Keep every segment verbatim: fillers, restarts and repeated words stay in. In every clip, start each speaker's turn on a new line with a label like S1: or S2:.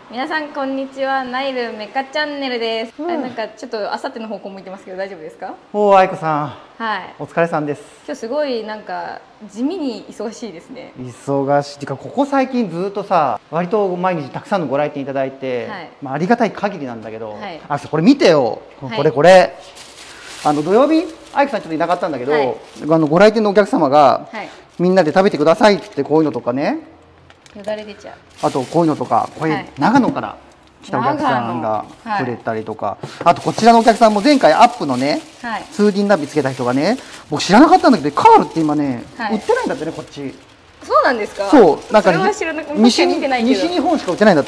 S1: 皆さんこんにちは、ナイルメカチャンネルです。うん、あ、なんかちょっとあさっての方向向いてますけど大丈夫ですか？
S2: おお、愛子さん。
S1: はい。
S2: お疲れさんです。
S1: 今日すごいなんか地味に忙しいですね。
S2: 忙しい。てかここ最近ずっとさ、割と毎日たくさんのご来店いただいて、はい、まあありがたい限りなんだけど、はい、あ、これ見てよ。これこれ。はい、あの土曜日、愛子さんちょっといなかったんだけど、はい、あのご来店のお客様が、はい、みんなで食べてくださいってこういうのとかね。
S1: よだれ出ちゃう。
S2: あとこういうのとか、これ、はい、長野から来たお客さんがくれたりとか、はい、あとこちらのお客さんも前回アップのね、はい、ツーディー ナビつけた人がね、僕知らなかったんだけどカールって今ね、はい、売ってないんだってね、こっち。
S1: そうなんですか？
S2: そう、なんか
S1: 西日
S2: 本しか売ってないんだって。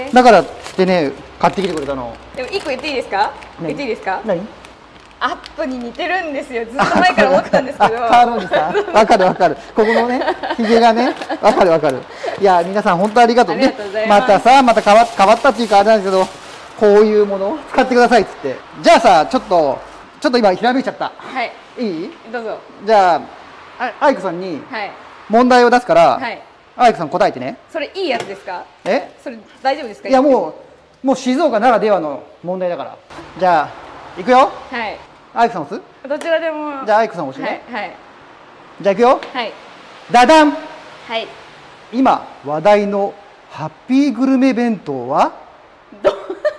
S2: だからってね、買ってきてくれたの。
S1: でも一個言っていいですか？言っていいですか？何？アップに似てるんですよ。ずっと前から思ったんですけど。
S2: カールおじさん、わかるわかる。ここのね、ひげがね、わかるわかる。いや、皆さん本当ありがとうね。またさ、また変わ変わったっていうかあれなんですけど、こういうものを使ってくださいっつって。じゃあさ、ちょっとちょっと今ひらめいちゃった。
S1: はい。
S2: いい？
S1: どうぞ。
S2: じゃあ、あ、愛子さんに問題を出すから、はい、愛子さん答えてね。
S1: それいいやつですか？
S2: え？
S1: それ大丈夫ですか？
S2: いやもうもう静岡ならではの問題だから。じゃあ、いくよ。
S1: はい。
S2: 愛子さん押す？
S1: どちらでも。
S2: じゃあ愛子さん押してね。
S1: はい。はい、
S2: じゃあいくよ。
S1: はい。
S2: ダダン。
S1: はい。
S2: 今話題のハッピーグルメ弁当は？ど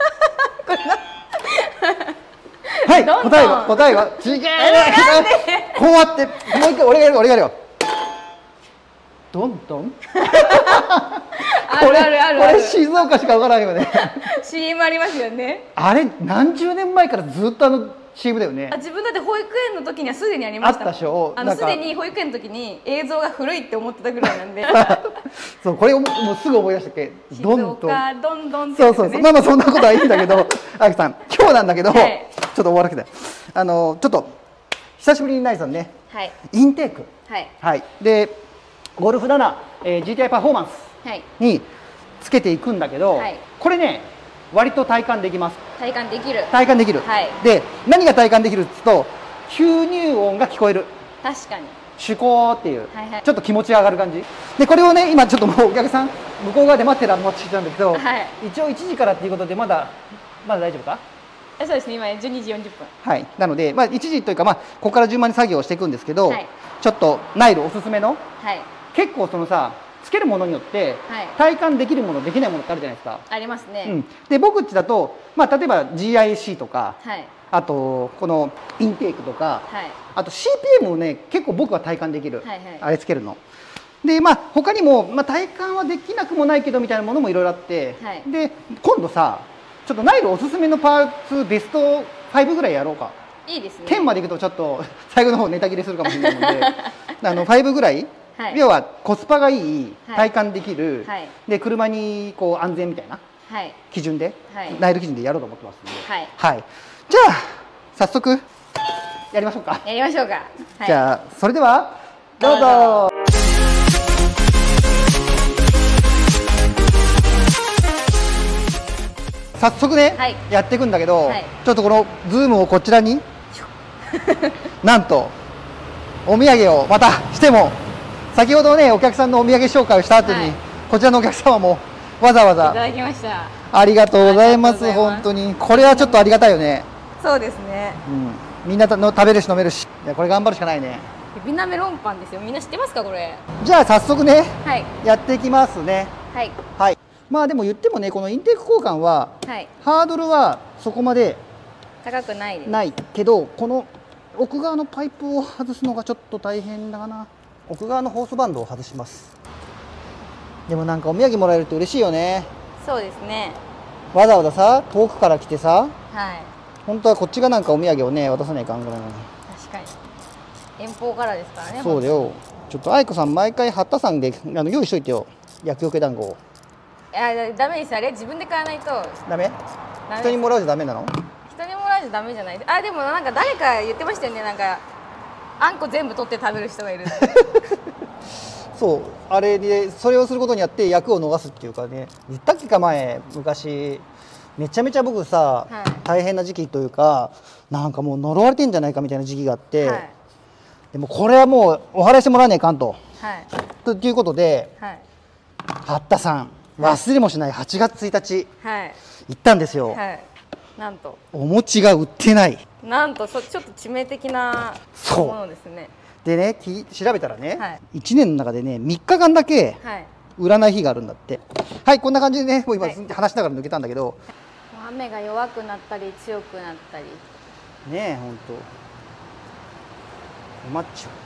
S2: はい、答えは答えは違う。こうやってもう一回俺がやる俺がやるよ。どんどん。
S1: あるあるある。
S2: これ静岡しかわからないよね。
S1: シーエム ありますよね。
S2: あれ何十年前からずっとあの シーエム だよね。
S1: あ、自分だって保育園の時にはすでにありました。
S2: あったでしょ。
S1: あのすでに保育園の時に映像が古いって思ってたぐらいなんで。
S2: そう、これをもうすぐ思い出したっけ。
S1: どんどんどんどん。
S2: そうそうそう。まあまあそんなことはいいんだけど、あきさん今日なんだけど、はい、ちょっと終わらせて。あのちょっと久しぶりにナイさんね。はい。インテーク。はい。はい。でゴルフなな、えー、ジーティーアイ パフォーマンスにつけていくんだけど、はい、これね割と体感できます。
S1: 体感できる。
S2: 体感できる。はい。で何が体感できるって言うと吸入音が聞こえる。
S1: 確かに。
S2: シュコーっていう、はい、はい、ちょっと気持ち上がる感じで、これをね今ちょっともうお客さん向こう側で待ってら持ってきたんだけど、はい、一応いちじからっていうことでまだまだ大丈夫か？
S1: そうですね、今じゅうにじよんじゅっぷん。
S2: はい。なのでまあいちじというかまあここから順番に作業をしていくんですけど、はい、ちょっとナイルおすすめの、はい、結構そのさつけるものによって体感できるものできないものってあるじゃないですか。
S1: ありますね。
S2: うん、で僕っちだと、まあ、例えば ジーアイシー とか、はい、あとこのインテークとか、はい、あと シーピーエム をね結構僕は体感できる、はい、はい、あれつけるの。でまあ他にも、まあ、体感はできなくもないけどみたいなものもいろいろあって、はい、で今度さちょっとナイルおすすめのパーツベストファイブぐらいやろうか。
S1: いいですね。
S2: テンまでいくとちょっと最後の方ネタ切れするかもしれないのであのファイブぐらい。はい、要はコスパがいい、体感できる、はい、で車にこう安全みたいな基準で、はい、ナイル基準でやろうと思ってますので、はい、はい、じゃあ早速やりましょうか。
S1: やりましょうか。
S2: はい、じゃあそれではどうぞ。早速ね、はい、やっていくんだけど、はい、ちょっとこのズームをこちらになんとお土産をまたしても。先ほどねお客さんのお土産紹介をした後に、はい、こちらのお客様もわざわざ
S1: いただきました。
S2: ありがとうございます。本当にこれはちょっとありがたいよね。
S1: そうですね、
S2: うん、みんなの食べるし飲めるし、いやこれ頑張るしかないね。
S1: エビナメロンパンですよ。みんな知ってますかこれ？
S2: じゃあ早速ね、はい、やっていきますね。
S1: はい、
S2: はい、まあでも言ってもねこのインテーク交換は、はい、ハードルはそこまで
S1: 高くないです。
S2: ないけどこの奥側のパイプを外すのがちょっと大変だかな。奥側のホースバンドを外します。でもなんかお土産もらえると嬉しいよね。
S1: そうですね。
S2: わざわざさ遠くから来てさ、
S1: はい、
S2: 本当はこっちがなんかお土産をね渡さないかんぐらいなのに。
S1: 確かに遠方からですからね。
S2: そうだよ。ちょっと愛子さん毎回八田さんであの用意しといてよ、厄除け団子を。
S1: いやダメです。あれ自分で買わないと
S2: ダメ？人にもらうじゃダメなの？
S1: 人にもらうじゃダメじゃない。あでもなんか誰か言ってましたよね。なんかあんこ全部取って食べる人がいる
S2: そうあれでそれをすることによって役を逃すっていうかね。言ったっけか前昔めちゃめちゃ僕さ、はい、大変な時期というかなんかもう呪われてんじゃないかみたいな時期があって、はい、でもこれはもうお祓いしてもらわねえかんと。はい、ということで、はい、八田さん忘れもしないはちがつついたち、
S1: はい、
S2: 行ったんですよ。
S1: はい、なんと
S2: お餅が売ってない。
S1: なんとそちょっと致命的なものですね。
S2: でね、調べたらね、
S1: はい、
S2: いちねんの中でねみっかかんだけ売らない日があるんだって。はい、こんな感じでね、もう今、はい、話しながら抜けたんだけど、
S1: 雨が弱くなったり強くなったり
S2: ねえ、ほんと困っちゃう。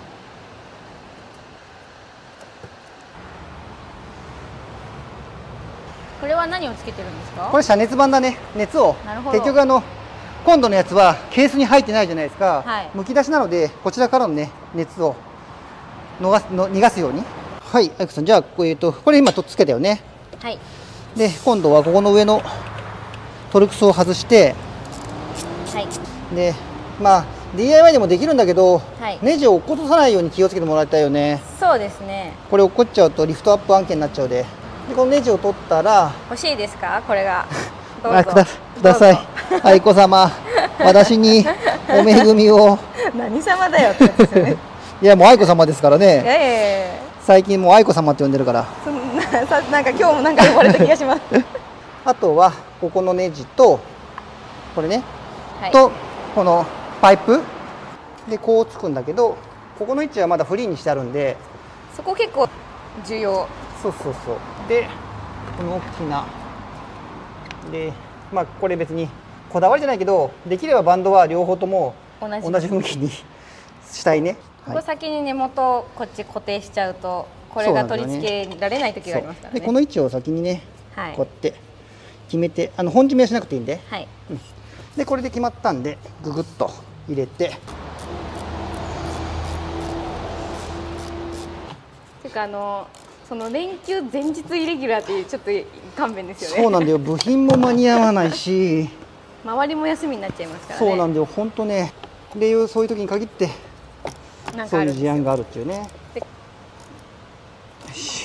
S1: これは何をつけてるんですか？
S2: これ遮熱板だね。熱を結局あの今度のやつはケースに入ってないじゃないですか、はい、むき出しなのでこちらからのね熱を逃すの逃がすように。はい、アイクさん、じゃあ、えー、とこれ今とっつけたよね。
S1: はい。
S2: で今度はここの上のトルクスを外して、
S1: はい、
S2: でまあ ディーアイワイ でもできるんだけど、
S1: はい、
S2: ネジを落っことさないように気をつけてもらいたいよね。
S1: そうですね。
S2: これ落っこっちゃうとリフトアップ案件になっちゃうで。でこのネジを取ったら、
S1: 欲しいですか？これが
S2: どうぞくだ、ください。愛子様、私にお恵みを。
S1: 何様だよってやつですよね。
S2: いやもう愛子様ですからね。
S1: いやいやいや、
S2: 最近もう愛子様って呼んでるから。
S1: そんなさなんか今日もなんか呼ばれた気がします。
S2: あとはここのネジとこれね、
S1: はい、
S2: とこのパイプでこうつくんだけど、ここの位置はまだフリーにしてあるんで、
S1: そこ結構重要。
S2: そうそうそう。でこの大きなで、まあこれ別にこだわりじゃないけど、できればバンドは両方とも同じ向きにしたいね。
S1: ここ先に根元こっち固定しちゃうとこれが取り付けられない時がありますからね。
S2: でこの位置を先にね、
S1: はい、
S2: こうやって決めて、あの本締めはしなくていいんで、
S1: はい、
S2: うん、でこれで決まったんでググッと入れて。
S1: ていうかあのその連休前日イレギュラーっていうちょっと勘弁ですよね。
S2: そうなんだよ、部品も間に合わないし
S1: 周りも休みになっちゃいますからね。
S2: そうなんだよ、本当ね。でいうそういう時に限ってそういう事案があるっていうね。よし。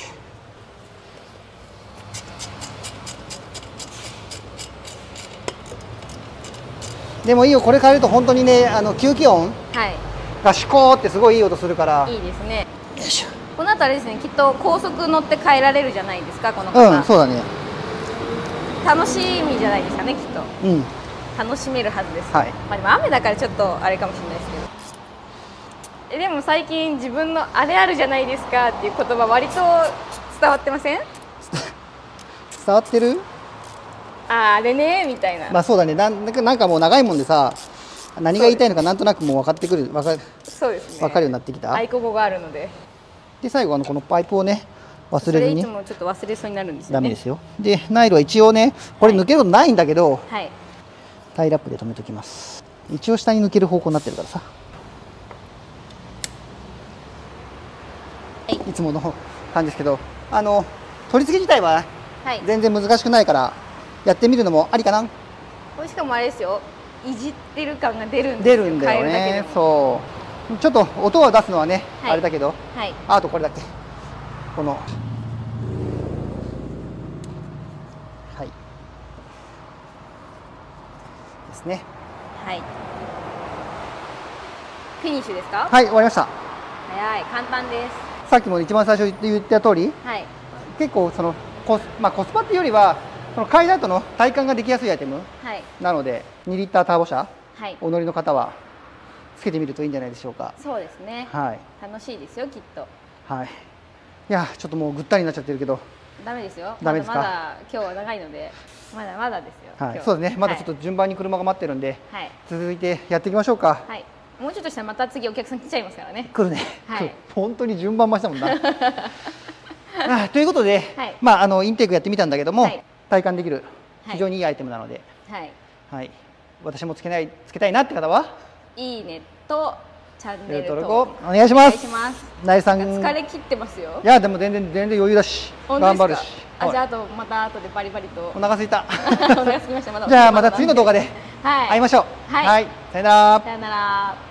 S2: でもいいよ、これ変えると本当にね、あの吸気音がシコーってすごいいい音するから、
S1: はい、いいですね。
S2: よいしょ。
S1: この後あれですね、きっと高速乗って帰られるじゃないですか、この方。
S2: うん、そうだね。
S1: 楽しみじゃないですかね、きっと。
S2: うん。
S1: 楽しめるはずです。
S2: はい。
S1: まあでも雨だからちょっとあれかもしれないですけど。えでも最近自分のあれあるじゃないですかっていう言葉割と伝わってません？
S2: 伝わってる？
S1: ああれねみたいな。
S2: まあそうだね。なんなんかもう長いもんでさ、何が言いたいのかなんとなくもう分かってくる、分かる。
S1: そうですね。
S2: 分かるようになってきた。
S1: 愛国語があるので。
S2: で最後あのこのパイプをね忘れずに。
S1: それいつもちょっと忘れそうになるんですよね。
S2: ダメですよ。でナイロは一応ね、これ抜けることないんだけど、
S1: はい、
S2: タイラップで留めときます。一応下に抜ける方向になってるからさ。はい、いつもの感じですけど、あの取り付け自体は全然難しくないからやってみるのもありかな。
S1: これしかもあれですよ、いじってる感が出るんですよ。
S2: 出るんだよね。そうちょっと音を出すのはね、はい、あれだけど、はい、あとこれだけこのはいですね。
S1: はい。フィニッシュですか？
S2: はい、終わりました。
S1: 早い、簡単です。
S2: さっきも一番最初言った通り、
S1: はい、
S2: 結構そのコス、まあ、コスパっていうよりはその買いだとの体感ができやすいアイテム、はい、なのでにリッターターボ車、はい、お乗りの方はつけてみるといいんじゃないでしょうか。
S1: そうですね。はい。楽しいですよ、きっと。はい。い
S2: や、ちょっともうぐったりになっちゃってるけど。
S1: ダメですよ。ダメですか。まだまだ今日は長いので、まだまだですよ。
S2: はい。そうですね。まだちょっと順番に車が待ってるんで、はい、続いてやっていきましょうか。はい。
S1: もうちょっとしたらまた次お客さん来ちゃいますからね。
S2: 来るね。はい。本当に順番待ちだもんな。あということで、はい、まああのインテークやってみたんだけども、はい、体感できる非常にいいアイテムなので、はい。はい。私もつけないつけたいなって方は、
S1: いいねと。チャンネル登
S2: 録お願いします。ナイさん
S1: 疲れ切ってますよ。
S2: いやでも全然全然余裕だし頑張るし。
S1: あ、じゃああとまた後でバリバリと。
S2: お腹空いた。
S1: お腹空きました。まだ。
S2: じゃあまた次の動画で会いましょう。はい。さよなら。
S1: さよなら。